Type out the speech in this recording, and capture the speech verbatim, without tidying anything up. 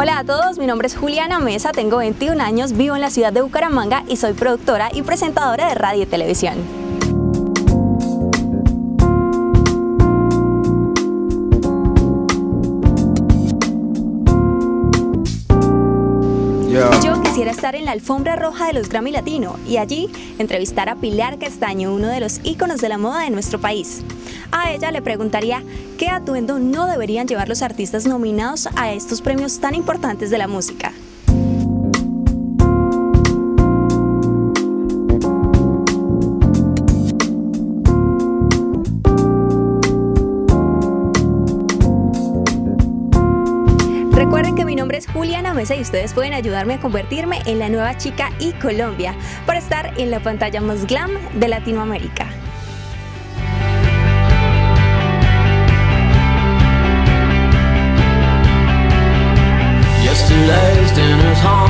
Hola a todos, mi nombre es Juliana Mesa, tengo veintiún años, vivo en la ciudad de Bucaramanga y soy productora y presentadora de radio y televisión. Yo quisiera estar en la alfombra roja de los Grammy Latino y allí entrevistar a Pilar Castaño, uno de los íconos de la moda de nuestro país. A ella le preguntaría qué atuendo no deberían llevar los artistas nominados a estos premios tan importantes de la música. Recuerden que mi nombre es Juliana Mesa y ustedes pueden ayudarme a convertirme en la nueva chica y Colombia para estar en la pantalla más glam de Latinoamérica. Yesterday's dinner's home.